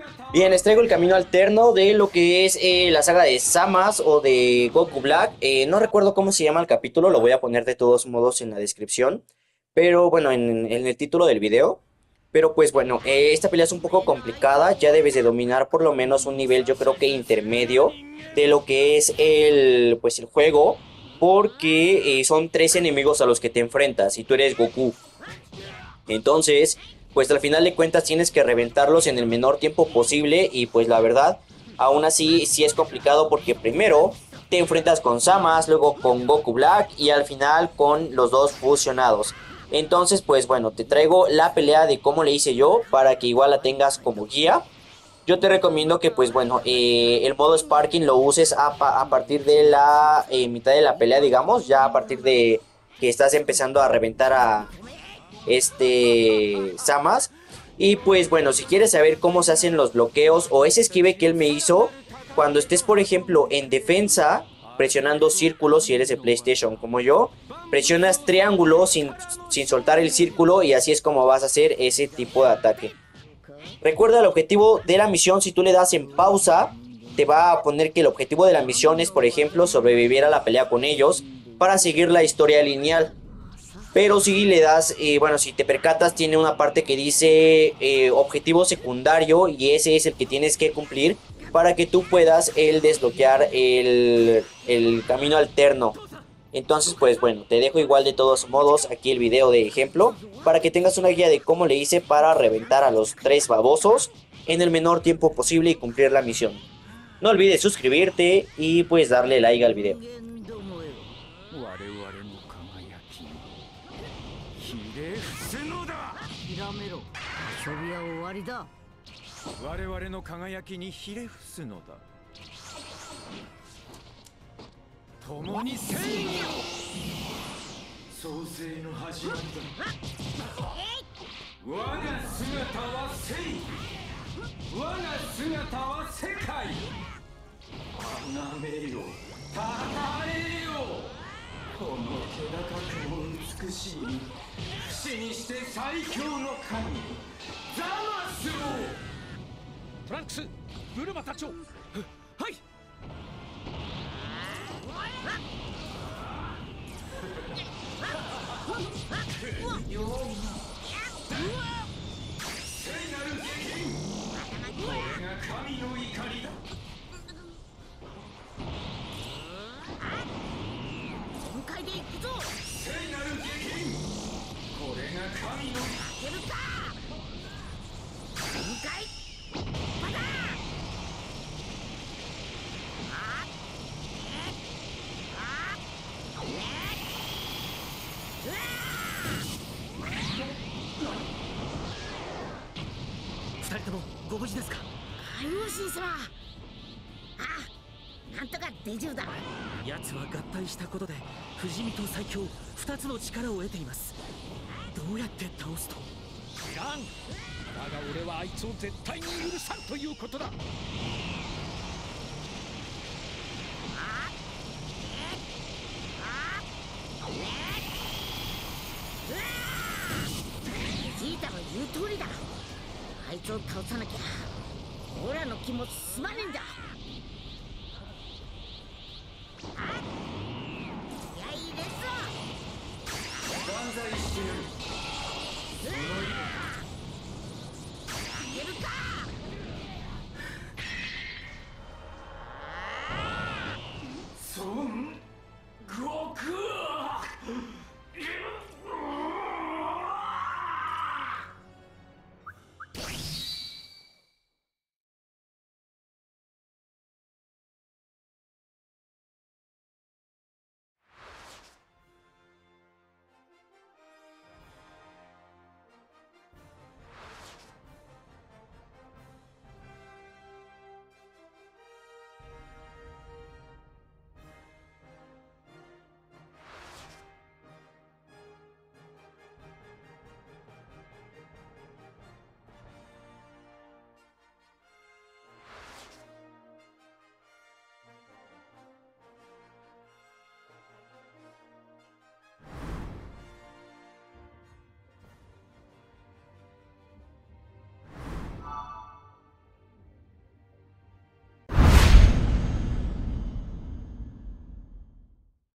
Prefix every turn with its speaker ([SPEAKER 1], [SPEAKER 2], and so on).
[SPEAKER 1] Bien, les traigo el camino alterno de lo que es la saga de Samas o de Goku Black. No recuerdo cómo se llama el capítulo, lo voy a poner de todos modos en la descripción. Pero bueno, en el título del video. Pero pues bueno, esta pelea es un poco complicada. Ya debes de dominar por lo menos un nivel, yo creo que intermedio, de lo que es pues el juego. Porque son tres enemigos a los que te enfrentas y tú eres Goku. Entonces, pues al final de cuentas tienes que reventarlos en el menor tiempo posible y pues la verdad, aún así sí es complicado porque primero te enfrentas con Samas, luego con Goku Black y al final con los dos fusionados. Entonces, pues bueno, te traigo la pelea de cómo le hice yo para que igual la tengas como guía. Yo te recomiendo que pues bueno, el modo Sparking lo uses a partir de la mitad de la pelea, digamos, ya a partir de que estás empezando a reventar a Samas. Y pues bueno, si quieres saber cómo se hacen los bloqueos o ese esquive que él me hizo, cuando estés por ejemplo en defensa, presionando círculo, si eres de PlayStation como yo, presionas triángulo sin soltar el círculo y así es como vas a hacer ese tipo de ataque. Recuerda el objetivo de la misión, si tú le das en pausa, te va a poner que el objetivo de la misión es, por ejemplo, sobrevivir a la pelea con ellos para seguir la historia lineal. Pero si le das, bueno, si te percatas, tiene una parte que dice objetivo secundario y ese es el que tienes que cumplir para que tú puedas desbloquear el camino alterno. Entonces, pues bueno, te dejo igual de todos modos aquí el video de ejemplo para que tengas una guía de cómo le hice para reventar a los tres babosos en el menor tiempo posible y cumplir la misión. No olvides suscribirte y pues darle like al video.
[SPEAKER 2] 我々の輝きにひれ伏すのだ。共に正義を。創世の始まりだ。我が姿は正義。我が姿は世界。なめよ。たたえよ。この気高くも美しい。不死にして最強の神。ザマスを。 トランクス、ブルマ隊長。はい。ような。聖なる激変。これが神の怒りだ。全開で行くぞ。聖なる激変。これが神の。負けるか。全開。 2人ともご無事ですか。海王神様。あ、なんとか大丈夫だ。奴は合体したことで不死身と最強2つの力を得ています。どうやって倒すと。知らん。だが俺はあいつを絶対に許さんということだ。ジータの言う通りだ。あいつを倒さなきゃオラの気も済まねえんだ。